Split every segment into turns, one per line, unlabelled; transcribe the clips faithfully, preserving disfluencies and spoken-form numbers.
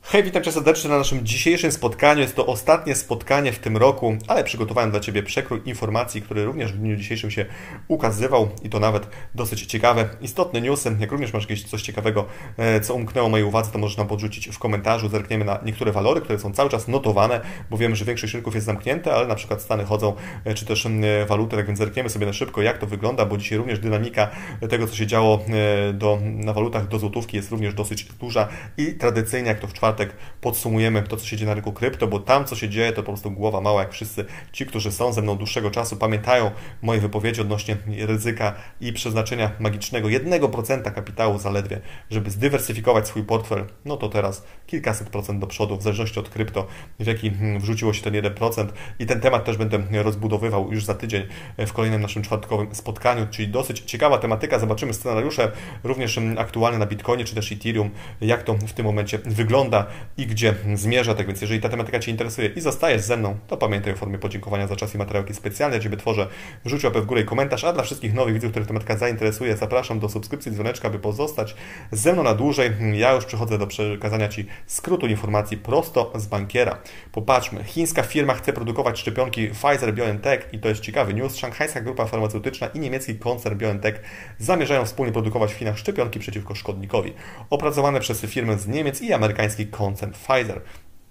Hej, witam Cię serdecznie na naszym dzisiejszym spotkaniu. Jest to ostatnie spotkanie w tym roku, ale przygotowałem dla Ciebie przekrój informacji, który również w dniu dzisiejszym się ukazywał i to nawet dosyć ciekawe, istotne newsy. Jak również masz jakieś coś ciekawego, co umknęło mojej uwadze, to możesz nam podrzucić w komentarzu. Zerkniemy na niektóre walory, które są cały czas notowane, bo wiemy, że większość rynków jest zamknięte, ale na przykład Stany chodzą, czy też waluty, tak więc zerkniemy sobie na szybko, jak to wygląda, bo dzisiaj również dynamika tego, co się działo do, na walutach do złotówki jest również dosyć duża i tradycyjnie, jak to w czwartek podsumujemy to, co się dzieje na rynku krypto, bo tam, co się dzieje, to po prostu głowa mała, jak wszyscy ci, którzy są ze mną dłuższego czasu, pamiętają moje wypowiedzi odnośnie ryzyka i przeznaczenia magicznego jednego procenta kapitału zaledwie, żeby zdywersyfikować swój portfel, no to teraz kilkaset procent do przodu, w zależności od krypto, w jaki wrzuciło się ten jeden procent i ten temat też będę rozbudowywał już za tydzień w kolejnym naszym czwartkowym spotkaniu, czyli dosyć ciekawa tematyka, zobaczymy scenariusze również aktualne na Bitcoinie czy też Ethereum, jak to w tym momencie wygląda i gdzie zmierza. Tak więc jeżeli ta tematyka Cię interesuje i zostajesz ze mną, to pamiętaj o formie podziękowania za czas i materiałki specjalne, ja Ciebie tworzę, wrzuć łapę w górę i komentarz, a dla wszystkich nowych widzów, których tematyka zainteresuje, zapraszam do subskrypcji dzwoneczka, aby pozostać ze mną na dłużej. Ja już przechodzę do przekazania Ci skrótu informacji prosto z bankiera. Popatrzmy, chińska firma chce produkować szczepionki Pfizer-BioNTech i to jest ciekawy news. Szanghajska grupa farmaceutyczna i niemiecki koncern BioNTech zamierzają wspólnie produkować w Chinach szczepionki przeciwko szkodnikowi, opracowane przez firmę z Niemiec i amerykański koncern Pfizer.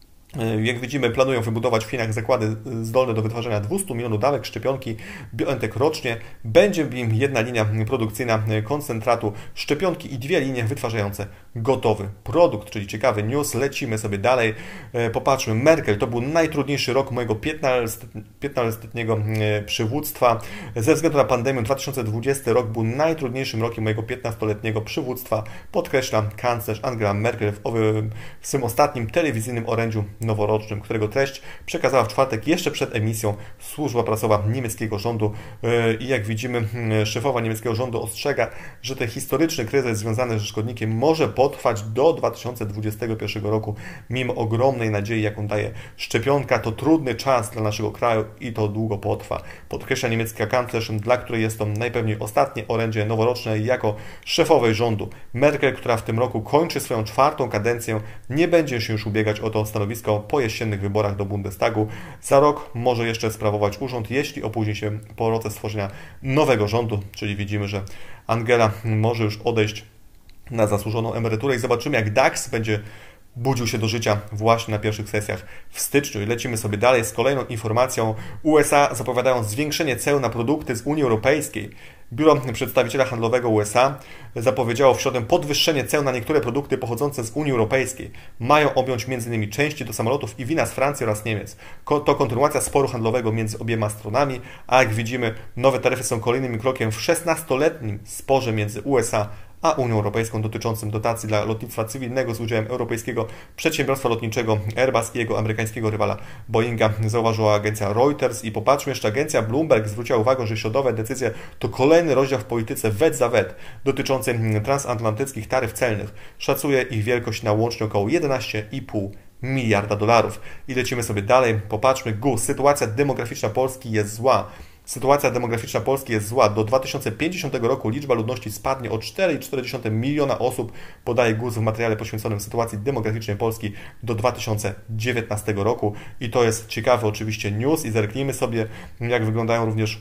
Jak widzimy, planują wybudować w Chinach zakłady zdolne do wytwarzania dwieście milionów dawek szczepionki BioNTech rocznie. Będzie im jedna linia produkcyjna koncentratu szczepionki i dwie linie wytwarzające gotowy produkt, czyli ciekawy news. Lecimy sobie dalej. Popatrzmy, Merkel, to był najtrudniejszy rok mojego piętnastoletniego przywództwa. Ze względu na pandemię dwa tysiące dwudziesty rok był najtrudniejszym rokiem mojego piętnastoletniego przywództwa, podkreśla kanclerz Angela Merkel w, owym, w swym ostatnim telewizyjnym orędziu noworocznym, którego treść przekazała w czwartek jeszcze przed emisją służba prasowa niemieckiego rządu i jak widzimy, szefowa niemieckiego rządu ostrzega, że ten historyczny kryzys związany ze szkodnikiem może potrwać do dwa tysiące dwudziestego pierwszego roku, mimo ogromnej nadziei, jaką daje szczepionka. To trudny czas dla naszego kraju i to długo potrwa, podkreśla niemiecka kanclerz, dla której jest to najpewniej ostatnie orędzie noworoczne jako szefowej rządu. Merkel, która w tym roku kończy swoją czwartą kadencję, nie będzie się już ubiegać o to stanowisko po jesiennych wyborach do Bundestagu. Za rok może jeszcze sprawować urząd, jeśli opóźni się proces stworzenia nowego rządu, czyli widzimy, że Angela może już odejść na zasłużoną emeryturę i zobaczymy, jak DAX będzie budził się do życia właśnie na pierwszych sesjach w styczniu. I lecimy sobie dalej z kolejną informacją. U S A zapowiadają zwiększenie ceł na produkty z Unii Europejskiej. Biuro Przedstawiciela Handlowego U S A zapowiedziało w środę podwyższenie ceł na niektóre produkty pochodzące z Unii Europejskiej. Mają objąć między innymi części do samolotów i wina z Francji oraz Niemiec. To kontynuacja sporu handlowego między obiema stronami, a jak widzimy, nowe taryfy są kolejnym krokiem w szesnastoletnim sporze między U S A a Unią Europejską dotyczącym dotacji dla lotnictwa cywilnego z udziałem europejskiego przedsiębiorstwa lotniczego Airbus i jego amerykańskiego rywala Boeinga, zauważyła agencja Reuters. I popatrzmy jeszcze, agencja Bloomberg zwróciła uwagę, że środowe decyzje to kolejny rozdział w polityce wet za wet dotyczący transatlantyckich taryf celnych. Szacuje ich wielkość na łącznie około jedenaście i pół miliarda dolarów. I lecimy sobie dalej. Popatrzmy, G U S. Sytuacja demograficzna Polski jest zła. Sytuacja demograficzna Polski jest zła. Do dwa tysiące pięćdziesiątego roku liczba ludności spadnie o cztery przecinek cztery miliona osób, podaje G U S w materiale poświęconym sytuacji demograficznej Polski do dwa tysiące dziewiętnastego roku. I to jest ciekawy oczywiście news i zerknijmy sobie, jak wyglądają również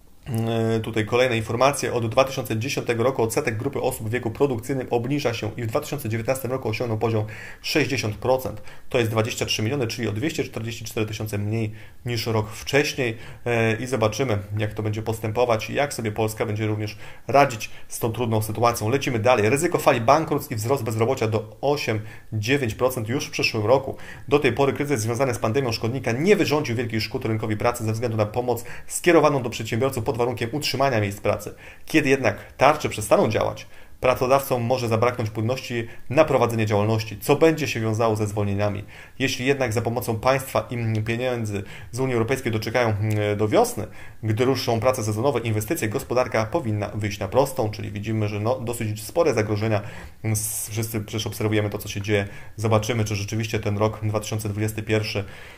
tutaj kolejne informacje. Od dwa tysiące dziesiątego roku odsetek grupy osób w wieku produkcyjnym obniża się i w dwa tysiące dziewiętnastym roku osiągnął poziom sześćdziesiąt procent. To jest dwadzieścia trzy miliony, czyli o dwieście czterdzieści cztery tysiące mniej niż rok wcześniej. I zobaczymy, jak to będzie postępować i jak sobie Polska będzie również radzić z tą trudną sytuacją. Lecimy dalej. Ryzyko fali bankructw i wzrost bezrobocia do osiem do dziewięciu procent już w przyszłym roku. Do tej pory kryzys związany z pandemią szkodnika nie wyrządził wielkich szkód rynkowi pracy ze względu na pomoc skierowaną do przedsiębiorców pod warunkiem utrzymania miejsc pracy. Kiedy jednak tarcze przestaną działać, pracodawcom może zabraknąć płynności na prowadzenie działalności, co będzie się wiązało ze zwolnieniami. Jeśli jednak za pomocą państwa i pieniędzy z Unii Europejskiej doczekają do wiosny, gdy ruszą prace sezonowe, inwestycje, gospodarka powinna wyjść na prostą, czyli widzimy, że no, dosyć spore zagrożenia. Wszyscy przecież obserwujemy to, co się dzieje. Zobaczymy, czy rzeczywiście ten rok dwa tysiące dwudziesty pierwszy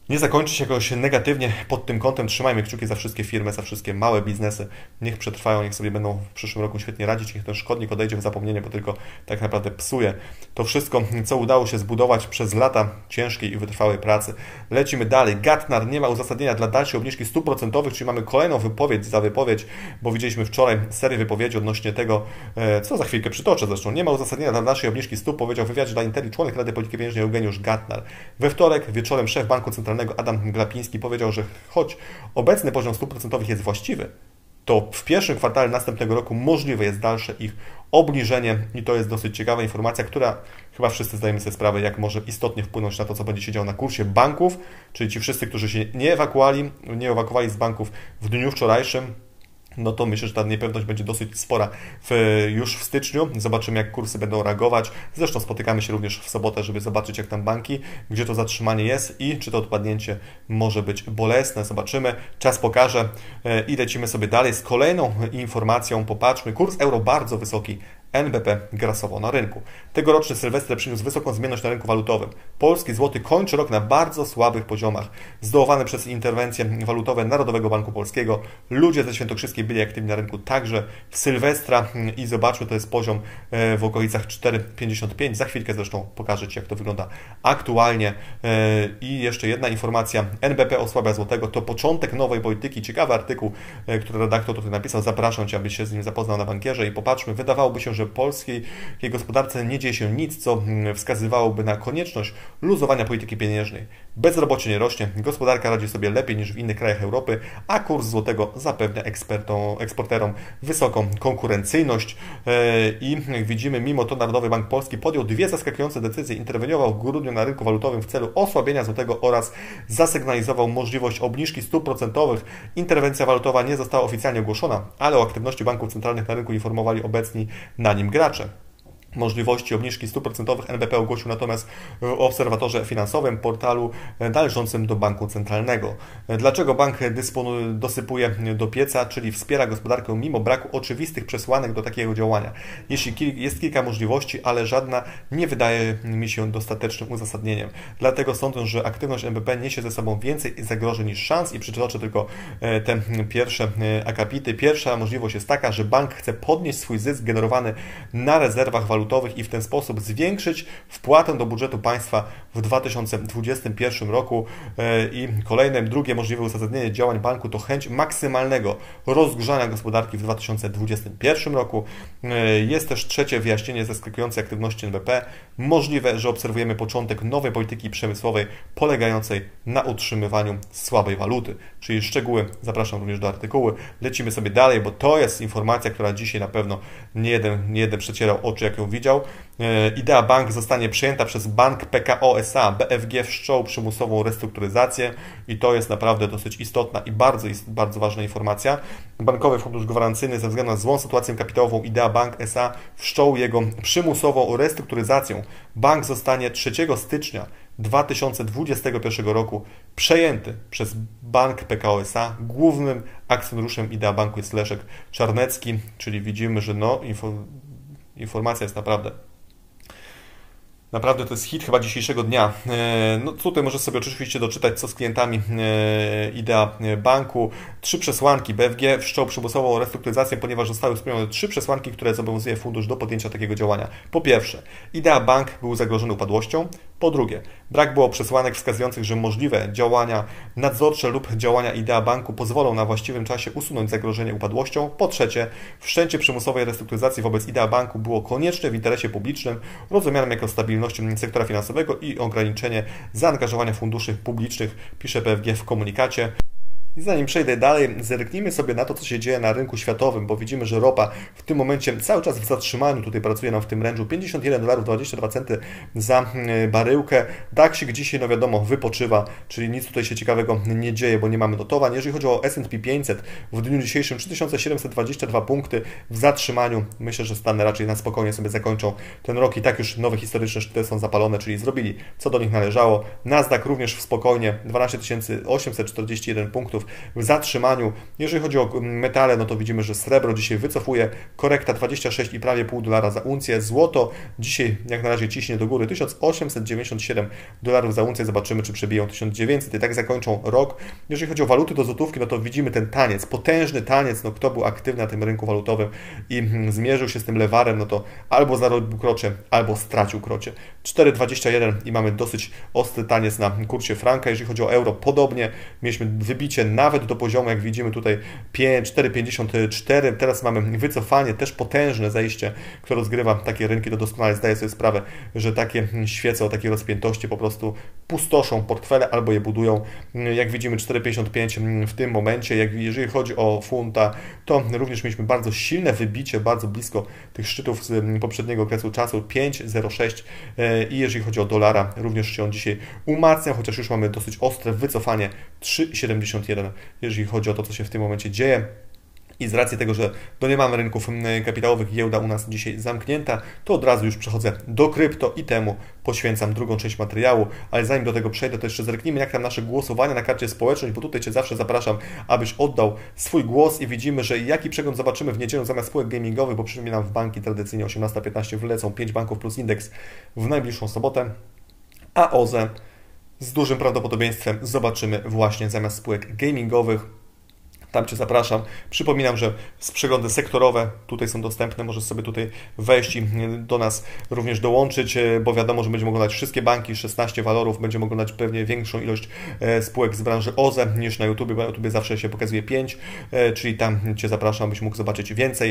nie zakończy się jakoś negatywnie pod tym kątem. Trzymajmy kciuki za wszystkie firmy, za wszystkie małe biznesy. Niech przetrwają, niech sobie będą w przyszłym roku świetnie radzić, niech ten szkodnik odejdzie w zapomnienie, bo tylko tak naprawdę psuje to wszystko, co udało się zbudować przez lata ciężkiej i wytrwałej pracy. Lecimy dalej. Gartner nie ma uzasadnienia dla dalszej obniżki stóp procentowych, czyli mamy kolejną wypowiedź za wypowiedź, bo widzieliśmy wczoraj serię wypowiedzi odnośnie tego, co za chwilkę przytoczę zresztą. Nie ma uzasadnienia dla dalszej obniżki stóp, powiedział w wywiadzie dla Interi członek Rady Polityki Pieniężnej Eugeniusz Gartner. We wtorek wieczorem szef Banku Centralnego Adam Glapiński powiedział, że choć obecny poziom stóp procentowych jest właściwy, to w pierwszym kwartale następnego roku możliwe jest dalsze ich obniżenie i to jest dosyć ciekawa informacja, która chyba wszyscy zdajemy sobie sprawę, jak może istotnie wpłynąć na to, co będzie się działo na kursie banków, czyli ci wszyscy, którzy się nie ewakuowali, nie ewakuowali z banków w dniu wczorajszym, no to myślę, że ta niepewność będzie dosyć spora w, już w styczniu. Zobaczymy, jak kursy będą reagować. Zresztą spotykamy się również w sobotę, żeby zobaczyć, jak tam banki, gdzie to zatrzymanie jest i czy to odpadnięcie może być bolesne. Zobaczymy. Czas pokaże i lecimy sobie dalej z kolejną informacją. Popatrzmy. Kurs euro bardzo wysoki. N B P grasował na rynku. Tegoroczny Sylwester przyniósł wysoką zmienność na rynku walutowym. Polski złoty kończy rok na bardzo słabych poziomach. Zdołowany przez interwencje walutowe Narodowego Banku Polskiego. Ludzie ze Świętokrzyskiej byli aktywni na rynku także w Sylwestra i zobaczmy, to jest poziom w okolicach cztery pięćdziesiąt pięć. Za chwilkę zresztą pokażę Ci, jak to wygląda aktualnie. I jeszcze jedna informacja. N B P osłabia złotego. To początek nowej polityki. Ciekawy artykuł, który redaktor tutaj napisał. Zapraszam Cię, abyś się z nim zapoznał na Bankierze i popatrzmy. Wydawałoby się, że w polskiej gospodarce nie dzieje się nic, co wskazywałoby na konieczność luzowania polityki pieniężnej. Bezrobocie nie rośnie, gospodarka radzi sobie lepiej niż w innych krajach Europy, a kurs złotego zapewnia ekspertom, eksporterom wysoką konkurencyjność i jak widzimy, mimo to Narodowy Bank Polski podjął dwie zaskakujące decyzje. Interweniował w grudniu na rynku walutowym w celu osłabienia złotego oraz zasygnalizował możliwość obniżki stóp procentowych. Interwencja walutowa nie została oficjalnie ogłoszona, ale o aktywności banków centralnych na rynku informowali obecni na nim gracze. Możliwości obniżki stóp procentowych N B P ogłosił natomiast o obserwatorze finansowym, portalu należącym do Banku Centralnego. Dlaczego bank dysponuje, dosypuje do pieca, czyli wspiera gospodarkę mimo braku oczywistych przesłanek do takiego działania? Jeśli jest kilka możliwości, ale żadna nie wydaje mi się dostatecznym uzasadnieniem. Dlatego sądzę, że aktywność N B P niesie ze sobą więcej zagrożeń niż szans i przytoczę tylko te pierwsze akapity. Pierwsza możliwość jest taka, że bank chce podnieść swój zysk generowany na rezerwach walutowych i w ten sposób zwiększyć wpłatę do budżetu państwa w dwa tysiące dwudziestym pierwszym roku. I kolejne, drugie możliwe uzasadnienie działań banku to chęć maksymalnego rozgrzania gospodarki w dwa tysiące dwudziestym pierwszym roku. Jest też trzecie wyjaśnienie zaskakującej aktywności N B P. Możliwe, że obserwujemy początek nowej polityki przemysłowej polegającej na utrzymywaniu słabej waluty. Czyli szczegóły zapraszam również do artykułu. Lecimy sobie dalej, bo to jest informacja, która dzisiaj na pewno nie jeden, nie jeden przecierał oczy, jak ją widział. Idea Bank zostanie przejęta przez Bank P K O S A. B F G wszczął przymusową restrukturyzację i to jest naprawdę dosyć istotna i bardzo, bardzo ważna informacja. Bankowy Fundusz Gwarancyjny ze względu na złą sytuację kapitałową Idea Bank S A wszczął jego przymusową restrukturyzację. Bank zostanie trzeciego stycznia dwa tysiące dwudziestego pierwszego roku przejęty przez Bank P K O S A. Głównym akcjonariuszem Idea Banku jest Leszek Czarnecki, czyli widzimy, że no, info, informacja jest naprawdę Naprawdę to jest hit chyba dzisiejszego dnia. No tutaj możesz sobie oczywiście doczytać, co z klientami Idea Banku. Trzy przesłanki. B F G wszczął przymusową restrukturyzację, ponieważ zostały spełnione trzy przesłanki, które zobowiązuje fundusz do podjęcia takiego działania. Po pierwsze, Idea Bank był zagrożony upadłością. Po drugie, brak było przesłanek wskazujących, że możliwe działania nadzorcze lub działania Idea Banku pozwolą na właściwym czasie usunąć zagrożenie upadłością. Po trzecie, wszczęcie przymusowej restrukturyzacji wobec Idea Banku było konieczne w interesie publicznym, rozumianym jako stabilność sektora finansowego i ograniczenie zaangażowania funduszy publicznych, pisze B F G w komunikacie. I zanim przejdę dalej, zerknijmy sobie na to, co się dzieje na rynku światowym, bo widzimy, że ropa w tym momencie cały czas w zatrzymaniu, tutaj pracuje nam w tym range'u pięćdziesiąt jeden dolarów dwadzieścia dwa centy za baryłkę. Daxik dzisiaj, no wiadomo, wypoczywa, czyli nic tutaj się ciekawego nie dzieje, bo nie mamy notowań. Jeżeli chodzi o S and P pięćset, w dniu dzisiejszym trzy tysiące siedemset dwadzieścia dwa punkty w zatrzymaniu. Myślę, że Stany raczej na spokojnie sobie zakończą ten rok i tak już nowe historyczne szczyty są zapalone, czyli zrobili, co do nich należało. Nasdaq również w spokojnie, dwanaście tysięcy osiemset czterdzieści jeden punktów produktów w zatrzymaniu. Jeżeli chodzi o metale, no to widzimy, że srebro dzisiaj wycofuje, korekta dwadzieścia sześć i prawie pół dolara za uncję. Złoto dzisiaj jak na razie ciśnie do góry, tysiąc osiemset dziewięćdziesiąt siedem dolarów za uncję. Zobaczymy, czy przebiją tysiąc dziewięćset i tak zakończą rok. Jeżeli chodzi o waluty do złotówki, no to widzimy ten taniec, potężny taniec, no kto był aktywny na tym rynku walutowym i zmierzył się z tym lewarem, no to albo zarobił krocie, albo stracił krocie. cztery dwadzieścia jeden i mamy dosyć ostry taniec na kursie franka. Jeżeli chodzi o euro, podobnie mieliśmy wybicie nawet do poziomu, jak widzimy tutaj cztery pięćdziesiąt cztery. Teraz mamy wycofanie, też potężne zejście, które rozgrywa takie rynki, to doskonale zdaję sobie sprawę, że takie świece o takiej rozpiętości po prostu pustoszą portfele albo je budują. Jak widzimy cztery pięćdziesiąt pięć w tym momencie. Jak, jeżeli chodzi o funta, to również mieliśmy bardzo silne wybicie, bardzo blisko tych szczytów z poprzedniego okresu czasu, pięć zero sześć i jeżeli chodzi o dolara, również się on dzisiaj umacnia, chociaż już mamy dosyć ostre wycofanie trzy siedemdziesiąt jeden, jeżeli chodzi o to, co się w tym momencie dzieje. I z racji tego, że no nie mamy rynków kapitałowych, giełda u nas dzisiaj zamknięta, to od razu już przechodzę do krypto i temu poświęcam drugą część materiału, ale zanim do tego przejdę, to jeszcze zerknijmy, jak tam nasze głosowania na karcie społeczność, bo tutaj Cię zawsze zapraszam, abyś oddał swój głos i widzimy, że jaki przegląd zobaczymy w niedzielę zamiast spółek gamingowych, bo przypominam, w banki tradycyjnie osiemnasta piętnaście wylecą pięć banków plus indeks w najbliższą sobotę, a O Z E z dużym prawdopodobieństwem zobaczymy właśnie zamiast spółek gamingowych. Tam Cię zapraszam. Przypominam, że przeglądy sektorowe tutaj są dostępne. Możesz sobie tutaj wejść i do nas również dołączyć, bo wiadomo, że będziemy oglądać wszystkie banki, szesnaście walorów. Będziemy oglądać pewnie większą ilość spółek z branży O Z E niż na YouTube, bo na YouTube zawsze się pokazuje pięć, czyli tam Cię zapraszam, byś mógł zobaczyć więcej.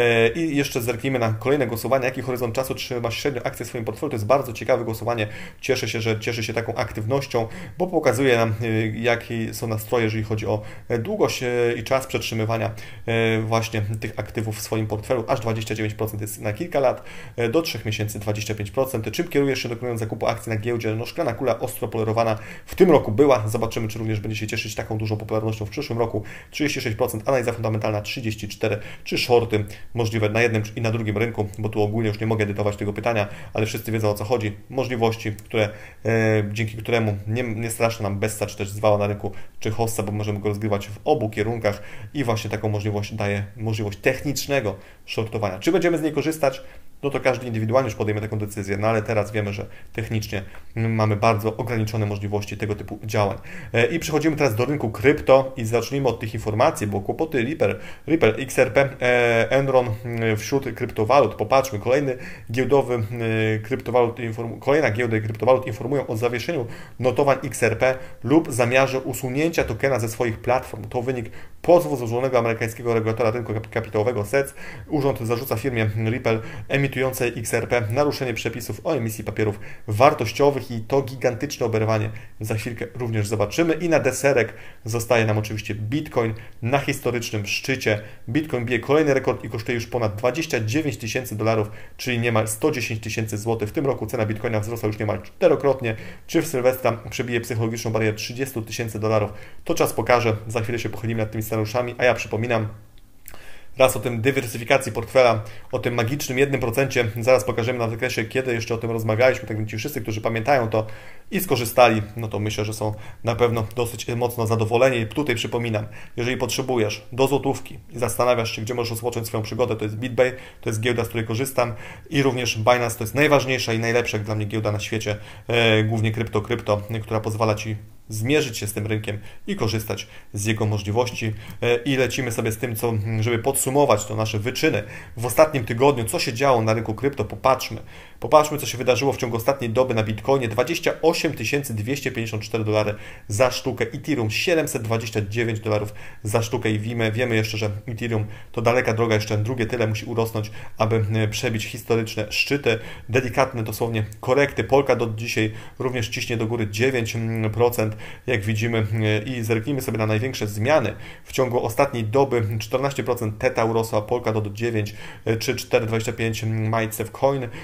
I jeszcze zerknijmy na kolejne głosowania. Jaki horyzont czasu trzymasz średnio akcje w swoim portfelu? To jest bardzo ciekawe głosowanie. Cieszę się, że cieszy się taką aktywnością, bo pokazuje nam, jakie są nastroje, jeżeli chodzi o długość i czas przetrzymywania właśnie tych aktywów w swoim portfelu. Aż dwadzieścia dziewięć procent jest na kilka lat, do trzech miesięcy dwadzieścia pięć procent. Czym kierujesz się, dokonując zakupu akcji na giełdzie? No, szklana kula ostro polerowana w tym roku była. Zobaczymy, czy również będzie się cieszyć taką dużą popularnością w przyszłym roku. trzydzieści sześć procent, analiza fundamentalna trzydzieści cztery procent. Czy shorty możliwe na jednym i na drugim rynku? Bo tu ogólnie już nie mogę edytować tego pytania, ale wszyscy wiedzą, o co chodzi. Możliwości, które e, dzięki któremu nie, nie straszna nam Bessa, czy też zwała na rynku, czy Hossa, bo możemy go rozgrywać w obu kierunkach i właśnie taką możliwość daje możliwość technicznego shortowania. Czy będziemy z niej korzystać? No to każdy indywidualnie już podejmie taką decyzję, no ale teraz wiemy, że technicznie mamy bardzo ograniczone możliwości tego typu działań. I przechodzimy teraz do rynku krypto i zacznijmy od tych informacji, bo kłopoty Ripple, Ripple X R P, Enron wśród kryptowalut. Popatrzmy, kolejny giełdowy kryptowalut, kolejna giełda kryptowalut informują o zawieszeniu notowań X R P lub zamiarze usunięcia tokena ze swoich platform. To wynik pozwu złożonego amerykańskiego regulatora rynku kapitałowego S E C. Urząd zarzuca firmie Ripple emitującej X R P naruszenie przepisów o emisji papierów wartościowych i to gigantyczne oberwanie za chwilkę również zobaczymy. I na deserek zostaje nam oczywiście Bitcoin na historycznym szczycie. Bitcoin bije kolejny rekord i kosztuje już ponad dwadzieścia dziewięć tysięcy dolarów, czyli niemal sto dziesięć tysięcy złotych. W tym roku cena Bitcoina wzrosła już niemal czterokrotnie. Czy w Sylwestra przebije psychologiczną barierę trzydzieści tysięcy dolarów? To czas pokaże. Za chwilę się pochylimy nad tymi scenariuszami, a ja przypominam, raz o tym dywersyfikacji portfela, o tym magicznym jednym procencie, zaraz pokażemy na wykresie, kiedy jeszcze o tym rozmawialiśmy, tak więc ci wszyscy, którzy pamiętają to i skorzystali, no to myślę, że są na pewno dosyć mocno zadowoleni. I tutaj przypominam, jeżeli potrzebujesz do złotówki i zastanawiasz się, gdzie możesz rozpocząć swoją przygodę, to jest BitBay, to jest giełda, z której korzystam i również Binance to jest najważniejsza i najlepsza dla mnie giełda na świecie, e, głównie krypto, krypto, która pozwala Ci zmierzyć się z tym rynkiem i korzystać z jego możliwości. I lecimy sobie z tym, co, żeby podsumować to nasze wyczyny w ostatnim tygodniu, co się działo na rynku krypto. Popatrzmy. Popatrzmy, co się wydarzyło w ciągu ostatniej doby na Bitcoinie. dwadzieścia osiem tysięcy dwieście pięćdziesiąt cztery dolary za sztukę. Ethereum siedemset dwadzieścia dziewięć dolarów za sztukę i wiemy, wiemy jeszcze, że Ethereum to daleka droga, jeszcze drugie tyle musi urosnąć, aby przebić historyczne szczyty. Delikatne dosłownie korekty. Polkadot dzisiaj również ciśnie do góry dziewięć procent, jak widzimy, i zerknijmy sobie na największe zmiany. W ciągu ostatniej doby czternaście procent Theta urosła, Polkadot dziewięć czy cztery przecinek dwadzieścia pięć MyCev Coin. W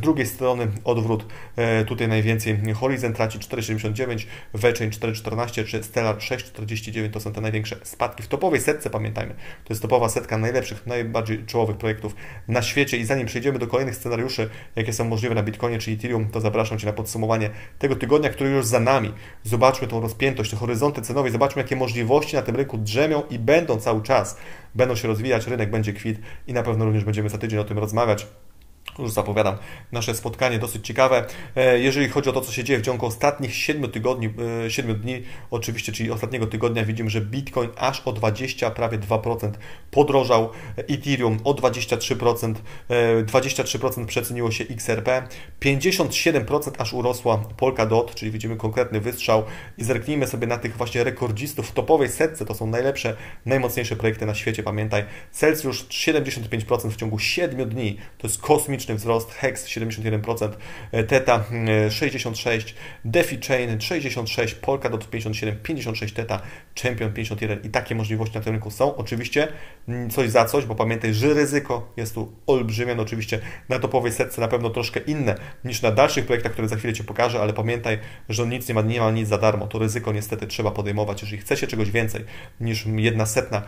drugiej strony odwrót, tutaj najwięcej Horizon traci cztery siedemdziesiąt dziewięć, V-Chain cztery czternaście czy Stellar sześć czterdzieści dziewięć, to są te największe spadki w topowej setce, pamiętajmy. To jest topowa setka najlepszych, najbardziej czołowych projektów na świecie i zanim przejdziemy do kolejnych scenariuszy, jakie są możliwe na Bitcoinie czy Ethereum, to zapraszam Cię na podsumowanie tego tygodnia, który już za nami. Zobaczmy tą rozpiętość, te horyzonty cenowe, zobaczmy jakie możliwości na tym rynku drzemią i będą cały czas. Będą się rozwijać, rynek będzie kwit i na pewno również będziemy za tydzień o tym rozmawiać. Już zapowiadam nasze spotkanie dosyć ciekawe. Jeżeli chodzi o to, co się dzieje w ciągu ostatnich siedmiu tygodni, siedmiu dni, oczywiście, czyli ostatniego tygodnia, widzimy, że Bitcoin aż o dwadzieścia, prawie dwa procent podrożał, Ethereum o dwadzieścia trzy procent, dwadzieścia trzy procent przeceniło się X R P, pięćdziesiąt siedem procent aż urosła Polkadot, czyli widzimy konkretny wystrzał i zerknijmy sobie na tych właśnie rekordzistów w topowej setce, to są najlepsze, najmocniejsze projekty na świecie, pamiętaj. Celsius siedemdziesiąt pięć procent w ciągu siedmiu dni, to jest kosmiczny wzrost, Hex siedemdziesiąt jeden procent, Theta sześćdziesiąt sześć procent, DeFi Chain sześćdziesiąt sześć procent, Polkadot pięćdziesiąt siedem procent, pięćdziesiąt sześć procent Theta, Champion pięćdziesiąt jeden procent i takie możliwości na tym rynku są. Oczywiście coś za coś, bo pamiętaj, że ryzyko jest tu olbrzymie, no oczywiście na topowej setce na pewno troszkę inne niż na dalszych projektach, które za chwilę Ci pokażę, ale pamiętaj, że nic nie ma, nie ma nic za darmo. To ryzyko niestety trzeba podejmować. Jeżeli chce się czegoś więcej niż jedna setna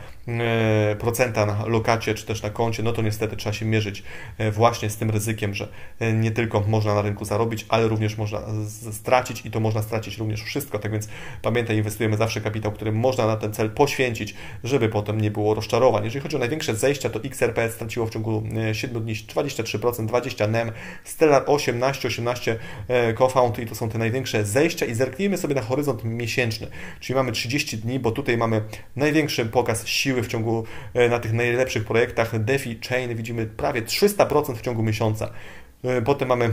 procenta na lokacie czy też na koncie, no to niestety trzeba się mierzyć właśnie z tym ryzykiem, że nie tylko można na rynku zarobić, ale również można stracić i to można stracić również wszystko. Tak więc pamiętaj, inwestujemy zawsze kapitał, który można na ten cel poświęcić, żeby potem nie było rozczarowań. Jeżeli chodzi o największe zejścia, to X R P straciło w ciągu siedmiu dni dwadzieścia trzy procent, dwadzieścia procent N E M, Stellar osiemnaście, osiemnaście Cofound i to są te największe zejścia i zerknijmy sobie na horyzont miesięczny, czyli mamy trzydzieści dni, bo tutaj mamy największy pokaz siły w ciągu na tych najlepszych projektach. DeFi Chain widzimy prawie trzysta procent w ciągu miesiąca. Potem mamy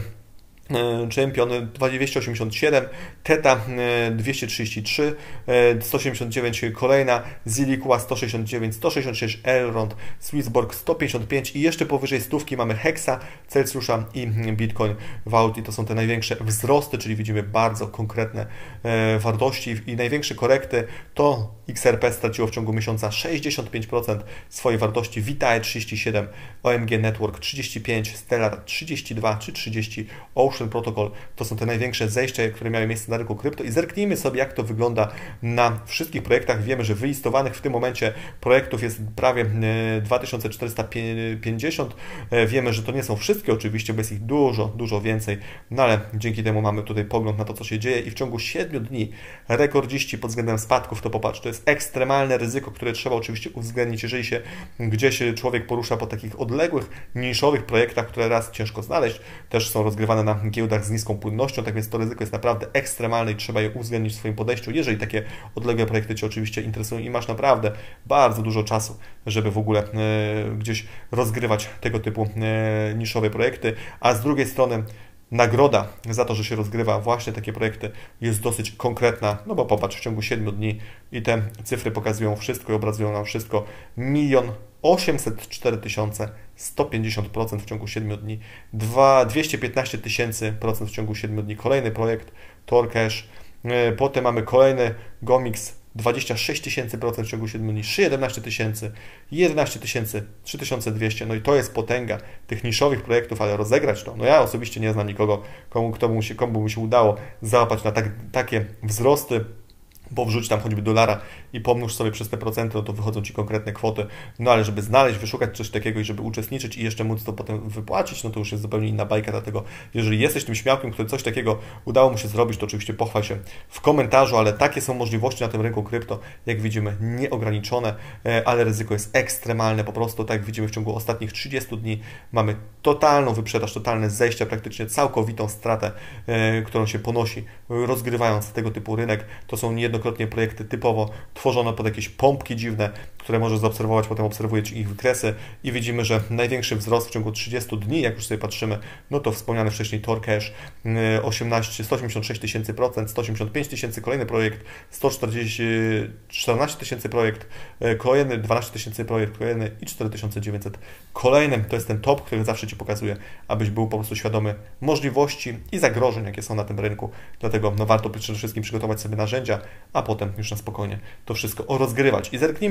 Champion dwieście osiemdziesiąt siedem, Theta dwieście trzydzieści trzy, sto siedemdziesiąt dziewięć kolejna, Zilliqua sto sześćdziesiąt dziewięć, sto sześćdziesiąt sześć, Elrond, Swissborg sto pięćdziesiąt pięć i jeszcze powyżej stówki mamy Hexa, Celsiusza i Bitcoin Vault i to są te największe wzrosty, czyli widzimy bardzo konkretne wartości i największe korekty to X R P straciło w ciągu miesiąca sześćdziesiąt pięć procent swojej wartości, Vitae trzydzieści siedem, O M G Network trzydzieści pięć, Stellar trzydzieści dwa czy trzydzieści, Ocean Protocol to są te największe zejścia, które miały miejsce na rynku krypto i zerknijmy sobie, jak to wygląda na wszystkich projektach. Wiemy, że wylistowanych w tym momencie projektów jest prawie dwa tysiące czterysta pięćdziesiąt. Wiemy, że to nie są wszystkie oczywiście, bo jest ich dużo, dużo więcej, no ale dzięki temu mamy tutaj pogląd na to, co się dzieje i w ciągu siedmiu dni rekordziści pod względem spadków, to popatrz, to jest ekstremalne ryzyko, które trzeba oczywiście uwzględnić, jeżeli się gdzieś człowiek porusza po takich odległych, niszowych projektach, które raz ciężko znaleźć, też są rozgrywane na giełdach z niską płynnością, tak więc to ryzyko jest naprawdę ekstremalne i trzeba je uwzględnić w swoim podejściu, jeżeli takie odległe projekty Cię oczywiście interesują i masz naprawdę bardzo dużo czasu, żeby w ogóle e, gdzieś rozgrywać tego typu e, niszowe projekty, a z drugiej strony nagroda za to, że się rozgrywa właśnie takie projekty jest dosyć konkretna, no bo popatrz, w ciągu siedmiu dni i te cyfry pokazują wszystko i obrazują nam wszystko. Milion osiemset cztery tysiące sto pięćdziesiąt procent w ciągu siedmiu dni, dwieście piętnaście tysięcy procent w ciągu siedmiu dni. Kolejny projekt, Torcash, potem mamy kolejny Gomix, dwadzieścia sześć tysięcy procent w ciągu siedmiu dni, jedenaście tysięcy, jedenaście tysięcy, trzy tysiące dwieście, no i to jest potęga tych niszowych projektów, ale rozegrać to, no ja osobiście nie znam nikogo, komu, kto mu się, komu by się udało załapać na tak, takie wzrosty, bo wrzuć tam choćby dolara i pomnóż sobie przez te procenty, no to wychodzą Ci konkretne kwoty. No ale żeby znaleźć, wyszukać coś takiego i żeby uczestniczyć i jeszcze móc to potem wypłacić, no to już jest zupełnie inna bajka, dlatego jeżeli jesteś tym śmiałkiem, który coś takiego udało mu się zrobić, to oczywiście pochwal się w komentarzu, ale takie są możliwości na tym rynku krypto, jak widzimy, nieograniczone, ale ryzyko jest ekstremalne, po prostu tak jak widzimy w ciągu ostatnich trzydziestu dni mamy totalną wyprzedaż, totalne zejścia, praktycznie całkowitą stratę, którą się ponosi, rozgrywając tego typu rynek. To są niejednokrotnie projekty typowo tworzone pod jakieś pompki dziwne, które możesz zaobserwować, potem obserwujesz ich wykresy i widzimy, że największy wzrost w ciągu trzydziestu dni, jak już sobie patrzymy, no to wspomniany wcześniej Torcash, osiemnaście, sto osiemdziesiąt sześć tysięcy procent, sto osiemdziesiąt pięć tysięcy, kolejny projekt, sto czterdzieści, czternaście tysięcy projekt, kolejny dwanaście tysięcy projekt, kolejny i cztery tysiące dziewięćset kolejny. To jest ten top, który zawsze Ci pokazuje, abyś był po prostu świadomy możliwości i zagrożeń, jakie są na tym rynku. Dlatego no, warto przede wszystkim przygotować sobie narzędzia, a potem już na spokojnie to wszystko rozgrywać. I zerknijmy sobie teraz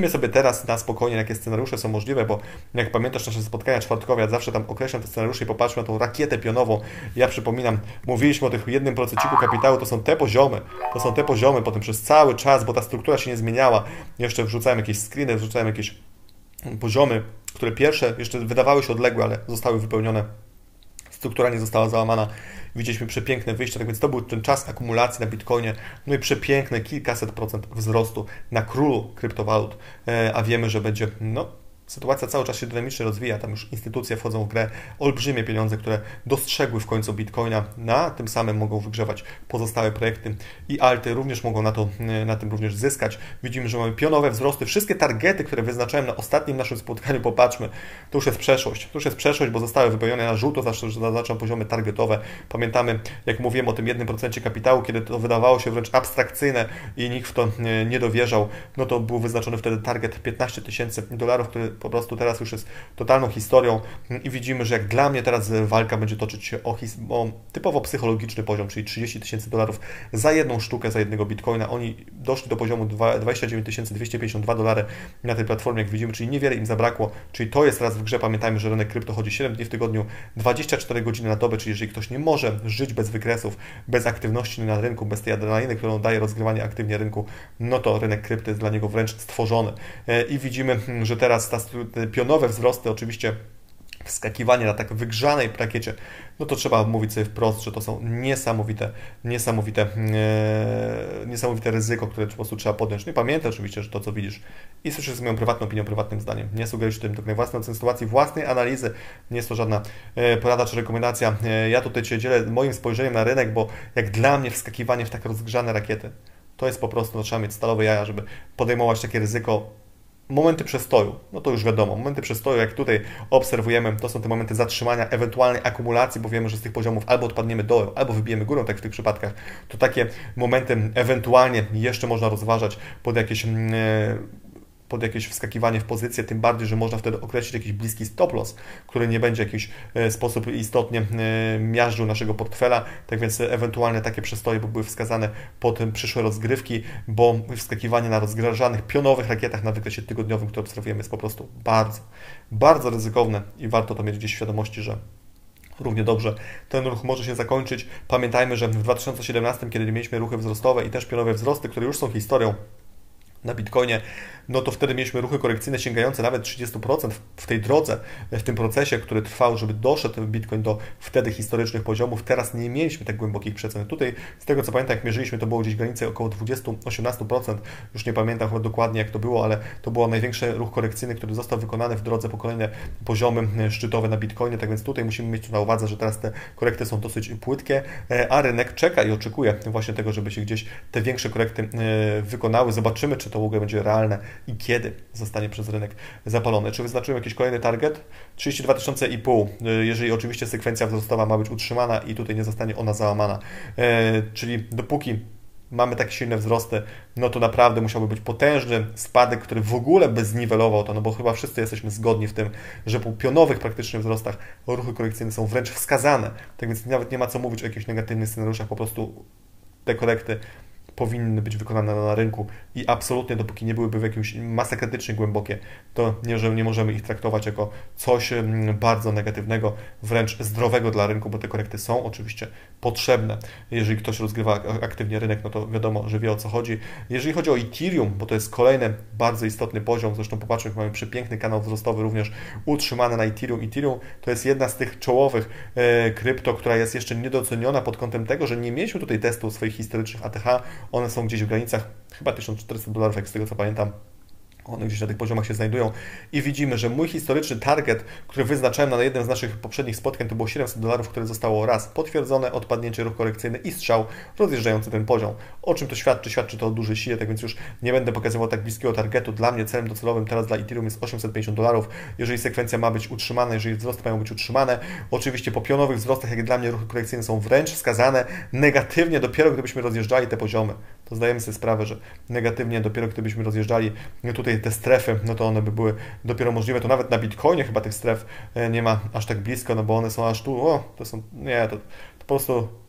teraz na spokojnie, jakie scenariusze są możliwe, bo jak pamiętasz nasze spotkania czwartkowe, ja zawsze tam określam te scenariusze i popatrzmy na tą rakietę pionową. Ja przypominam, mówiliśmy o tych jednym procenciku kapitału, to są te poziomy, to są te poziomy potem przez cały czas, bo ta struktura się nie zmieniała. Jeszcze wrzucałem jakieś screeny, wrzucałem jakieś poziomy, które pierwsze jeszcze wydawały się odległe, ale zostały wypełnione. Struktura nie została załamana. Widzieliśmy przepiękne wyjście, tak więc to był ten czas akumulacji na Bitcoinie, no i przepiękne kilkaset procent wzrostu na królu kryptowalut, a wiemy, że będzie, no, sytuacja cały czas się dynamicznie rozwija, tam już instytucje wchodzą w grę, olbrzymie pieniądze, które dostrzegły w końcu Bitcoina, na tym samym mogą wygrzewać pozostałe projekty i alty również mogą na, to, na tym również zyskać. Widzimy, że mamy pionowe wzrosty, wszystkie targety, które wyznaczałem na ostatnim naszym spotkaniu, popatrzmy, to już jest przeszłość, to już jest przeszłość, bo zostały wypełnione na żółto, zawsze zaznaczam poziomy targetowe. Pamiętamy, jak mówiłem o tym jednym procencie kapitału, kiedy to wydawało się wręcz abstrakcyjne i nikt w to nie, nie dowierzał, no to był wyznaczony wtedy target piętnaście tysięcy dolarów, który po prostu teraz już jest totalną historią i widzimy, że jak dla mnie teraz walka będzie toczyć się o, o typowo psychologiczny poziom, czyli trzydzieści tysięcy dolarów za jedną sztukę, za jednego bitcoina. Oni doszli do poziomu dwadzieścia dziewięć tysięcy dwieście pięćdziesiąt dwa dolary na tej platformie, jak widzimy, czyli niewiele im zabrakło, czyli to jest teraz w grze. Pamiętajmy, że rynek krypto chodzi siedem dni w tygodniu, dwadzieścia cztery godziny na dobę, czyli jeżeli ktoś nie może żyć bez wykresów, bez aktywności na rynku, bez tej adrenaliny, którą daje rozgrywanie aktywnie rynku, no to rynek krypto jest dla niego wręcz stworzony. I widzimy, że teraz ta te pionowe wzrosty, oczywiście wskakiwanie na tak wygrzanej rakiecie, no to trzeba mówić sobie wprost, że to są niesamowite, niesamowite, e, niesamowite ryzyko, które po prostu trzeba podjąć. No i pamiętaj oczywiście, że to, co widzisz i słyszysz z moją prywatną opinią, prywatnym zdaniem. Nie sugeruję się tym do własnej sytuacji, własnej analizy. Nie jest to żadna e, porada czy rekomendacja. E, ja tutaj Cię dzielę moim spojrzeniem na rynek, bo jak dla mnie wskakiwanie w tak rozgrzane rakiety, to jest po prostu, no, trzeba mieć stalowe jaja, żeby podejmować takie ryzyko. Momenty przestoju, no to już wiadomo, momenty przestoju, jak tutaj obserwujemy, to są te momenty zatrzymania, ewentualnej akumulacji, bo wiemy, że z tych poziomów albo odpadniemy dołem, albo wybijemy górą, tak w tych przypadkach, to takie momenty ewentualnie jeszcze można rozważać pod jakieś, pod jakieś wskakiwanie w pozycję, tym bardziej, że można wtedy określić jakiś bliski stop loss, który nie będzie w jakiś sposób istotnie miażdżył naszego portfela, tak więc ewentualnie takie przestoje by były wskazane pod przyszłe rozgrywki, bo wskakiwanie na rozgrażanych, pionowych rakietach na wykresie tygodniowym, które obserwujemy, jest po prostu bardzo, bardzo ryzykowne i warto to mieć gdzieś w świadomości, że równie dobrze ten ruch może się zakończyć. Pamiętajmy, że w dwa tysiące siedemnastym, kiedy mieliśmy ruchy wzrostowe i też pionowe wzrosty, które już są historią na Bitcoinie, no to wtedy mieliśmy ruchy korekcyjne sięgające nawet trzydzieści procent w tej drodze, w tym procesie, który trwał, żeby doszedł Bitcoin do wtedy historycznych poziomów. Teraz nie mieliśmy tak głębokich przecen. Tutaj, z tego co pamiętam, jak mierzyliśmy, to było gdzieś w granicy około dwadzieścia do osiemnastu procent. Już nie pamiętam chyba dokładnie, jak to było, ale to był największy ruch korekcyjny, który został wykonany w drodze po kolejne poziomy szczytowe na Bitcoinie. Tak więc tutaj musimy mieć na uwadze, że teraz te korekty są dosyć płytkie, a rynek czeka i oczekuje właśnie tego, żeby się gdzieś te większe korekty wykonały. Zobaczymy, czy to w ogóle będzie realne i kiedy zostanie przez rynek zapalone. Czy wyznaczyłem jakiś kolejny target? trzydzieści dwa tysiące i pół, jeżeli oczywiście sekwencja wzrostowa ma być utrzymana i tutaj nie zostanie ona załamana. E, czyli dopóki mamy takie silne wzrosty, no to naprawdę musiałby być potężny spadek, który w ogóle by zniwelował to, no bo chyba wszyscy jesteśmy zgodni w tym, że po pionowych praktycznie wzrostach ruchy korekcyjne są wręcz wskazane. Tak więc nawet nie ma co mówić o jakichś negatywnych scenariuszach, po prostu te korekty powinny być wykonane na rynku i absolutnie dopóki nie byłyby w jakimś masakrytycznie głębokie, to nie, że nie możemy ich traktować jako coś bardzo negatywnego, wręcz zdrowego dla rynku, bo te korekty są oczywiście potrzebne. Jeżeli ktoś rozgrywa aktywnie rynek, no to wiadomo, że wie, o co chodzi. Jeżeli chodzi o Ethereum, bo to jest kolejny bardzo istotny poziom, zresztą popatrzmy, mamy przepiękny kanał wzrostowy również utrzymany na Ethereum. Ethereum to jest jedna z tych czołowych e, krypto, która jest jeszcze niedoceniona pod kątem tego, że nie mieliśmy tutaj testu swoich historycznych A T H. One są gdzieś w granicach chyba tysiąc czterysta dolarów, jak z tego co pamiętam. One gdzieś na tych poziomach się znajdują i widzimy, że mój historyczny target, który wyznaczałem na jednym z naszych poprzednich spotkań, to było siedemset dolarów, które zostało raz potwierdzone, odpadnięcie, ruch korekcyjny i strzał rozjeżdżający ten poziom. O czym to świadczy? Świadczy to o dużej sile, tak więc już nie będę pokazywał tak bliskiego targetu. Dla mnie celem docelowym teraz dla Ethereum jest osiemset pięćdziesiąt dolarów. Jeżeli sekwencja ma być utrzymana, jeżeli wzrosty mają być utrzymane, oczywiście po pionowych wzrostach, jak dla mnie ruchy korekcyjne są wręcz wskazane negatywnie dopiero gdybyśmy rozjeżdżali te poziomy. To zdajemy sobie sprawę, że negatywnie dopiero gdybyśmy rozjeżdżali tutaj te strefy, no to one by były dopiero możliwe. To nawet na Bitcoinie chyba tych stref nie ma aż tak blisko, no bo one są aż tu, o, to są, nie, to, to po prostu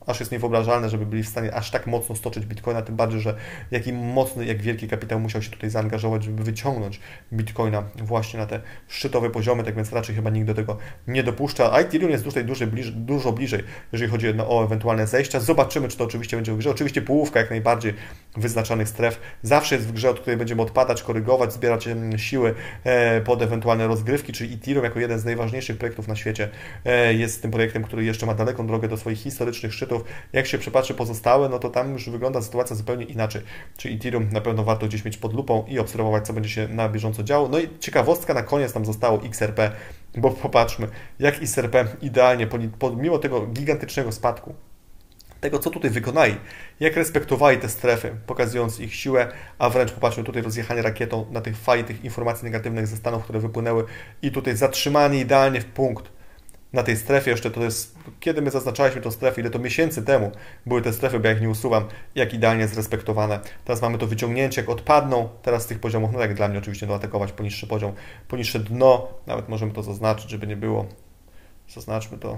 aż jest niewyobrażalne, żeby byli w stanie aż tak mocno stoczyć Bitcoina, tym bardziej, że jaki mocny, jak wielki kapitał musiał się tutaj zaangażować, żeby wyciągnąć Bitcoina właśnie na te szczytowe poziomy, tak więc raczej chyba nikt do tego nie dopuszcza. A Ethereum jest tutaj dużo bliżej, dużo bliżej, jeżeli chodzi o ewentualne zejścia. Zobaczymy, czy to oczywiście będzie w grze. Oczywiście połówka jak najbardziej wyznaczanych stref zawsze jest w grze, od której będziemy odpadać, korygować, zbierać siły pod ewentualne rozgrywki, czyli Ethereum jako jeden z najważniejszych projektów na świecie jest tym projektem, który jeszcze ma daleką drogę do swoich historycznych szczytów. Jak się przepatrzy pozostałe, no to tam już wygląda sytuacja zupełnie inaczej. Czyli Ethereum na pewno warto gdzieś mieć pod lupą i obserwować, co będzie się na bieżąco działo. No i ciekawostka na koniec tam zostało X R P, bo popatrzmy, jak X R P idealnie, pomimo tego gigantycznego spadku, tego, co tutaj wykonali, jak respektowali te strefy, pokazując ich siłę, a wręcz popatrzmy tutaj rozjechanie rakietą na tych fali, tych informacji negatywnych ze Stanów, które wypłynęły i tutaj zatrzymanie idealnie w punkt na tej strefie. Jeszcze to jest, kiedy my zaznaczaliśmy tę strefę, ile to miesięcy temu były te strefy, bo ja ich nie usuwam, jak idealnie zrespektowane. Teraz mamy to wyciągnięcie, jak odpadną teraz z tych poziomów, no jak dla mnie oczywiście doatakować poniższy poziom, poniższe dno, nawet możemy to zaznaczyć, żeby nie było, zaznaczmy to.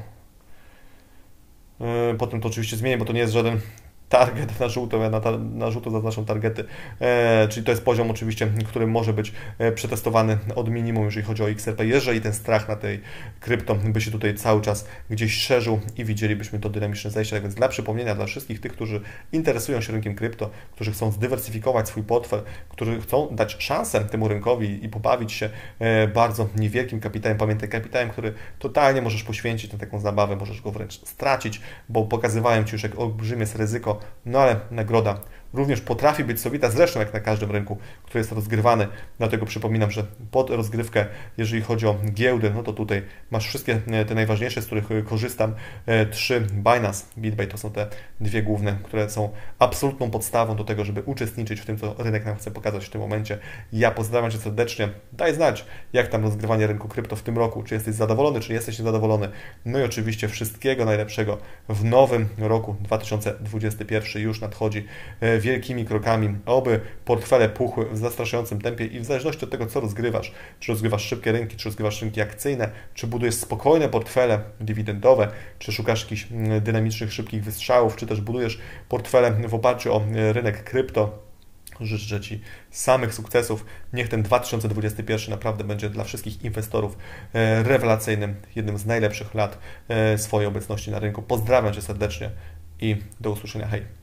Potem to oczywiście zmienię, bo to nie jest żaden target na żółto, ja na, na żółto zaznaczam targety, e, czyli to jest poziom oczywiście, który może być przetestowany od minimum, jeżeli chodzi o X R P, jeżeli ten strach na tej krypto by się tutaj cały czas gdzieś szerzył i widzielibyśmy to dynamiczne zejście. Tak więc dla przypomnienia dla wszystkich tych, którzy interesują się rynkiem krypto, którzy chcą zdywersyfikować swój portfel, którzy chcą dać szansę temu rynkowi i pobawić się e, bardzo niewielkim kapitałem, pamiętaj, kapitałem, który totalnie możesz poświęcić na taką zabawę, możesz go wręcz stracić, bo pokazywałem Ci już, jak olbrzymie jest ryzyko. No ale nagroda również potrafi być sowita, zresztą jak na każdym rynku, który jest rozgrywany. Dlatego przypominam, że pod rozgrywkę, jeżeli chodzi o giełdy, no to tutaj masz wszystkie te najważniejsze, z których korzystam. Trzy Binance, BitBay to są te dwie główne, które są absolutną podstawą do tego, żeby uczestniczyć w tym, co rynek nam chce pokazać w tym momencie. Ja pozdrawiam Cię serdecznie. Daj znać, jak tam rozgrywanie rynku krypto w tym roku. Czy jesteś zadowolony, czy nie jesteś niezadowolony. No i oczywiście wszystkiego najlepszego w nowym roku dwa tysiące dwudziestym pierwszym już nadchodzi wielkimi krokami, oby portfele puchły w zastraszającym tempie i w zależności od tego, co rozgrywasz, czy rozgrywasz szybkie rynki, czy rozgrywasz rynki akcyjne, czy budujesz spokojne portfele dywidendowe, czy szukasz jakichś dynamicznych, szybkich wystrzałów, czy też budujesz portfele w oparciu o rynek krypto. Życzę Ci samych sukcesów. Niech ten dwa tysiące dwudziesty pierwszy naprawdę będzie dla wszystkich inwestorów rewelacyjnym, jednym z najlepszych lat swojej obecności na rynku. Pozdrawiam Cię serdecznie i do usłyszenia. Hej!